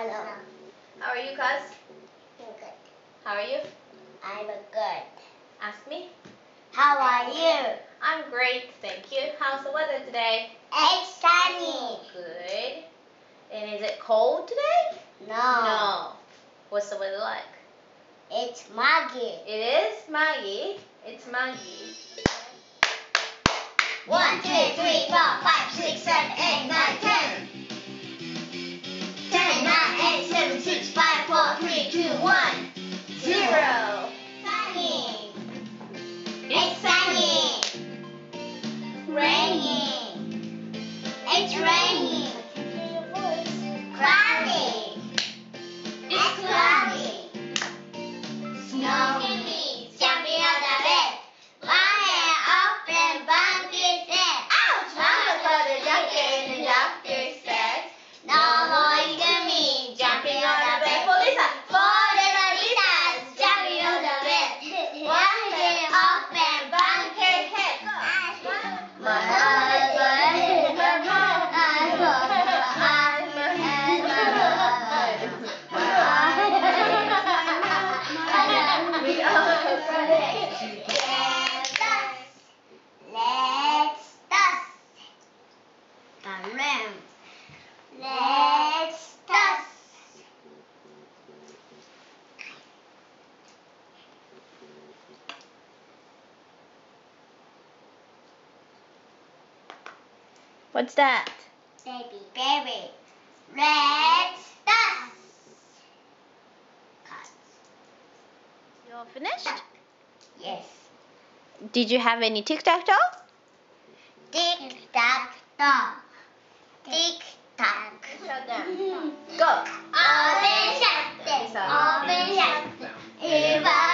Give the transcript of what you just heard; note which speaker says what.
Speaker 1: Hello.
Speaker 2: How are you, Kaz?
Speaker 1: I'm good.
Speaker 2: How are you?
Speaker 1: I'm good.
Speaker 2: Ask me.
Speaker 1: How are you?
Speaker 2: I'm great, thank you. How's the weather today?
Speaker 1: It's sunny.
Speaker 2: Good. And is it cold today?
Speaker 1: No.
Speaker 2: What's the weather like?
Speaker 1: It's muggy.
Speaker 2: It is muggy. It's muggy.
Speaker 1: 1, 2, 3, 4, 5, 6, 7, 8, 9, 10. 10, 9, 8, 7, 6, 5, 4, 3, 2, 1.
Speaker 2: 0.
Speaker 1: Sunny. It's sunny. Raining. It's raining. Cloudy. It's cloudy. Snow. Jumping on the bed. One hand open, bumpy said. Ouch! Mama got a doctor and the doctor said, no more me jumping on the bed.
Speaker 2: For Lisa.
Speaker 1: Four little Lisas jumping on the bed. One hand open, bumpy head. My husband is a man.
Speaker 2: We are
Speaker 1: Let's dust. Let's dust.
Speaker 2: What's that?
Speaker 1: Baby. Let's dust.
Speaker 2: You all finished?
Speaker 1: Yes.
Speaker 2: Did you have any tic-tac-toe?
Speaker 1: Tick-tock-toe. Tick-tock.
Speaker 2: Show them. Go.
Speaker 1: Open shut.
Speaker 2: Lisa.
Speaker 1: Open shut. If I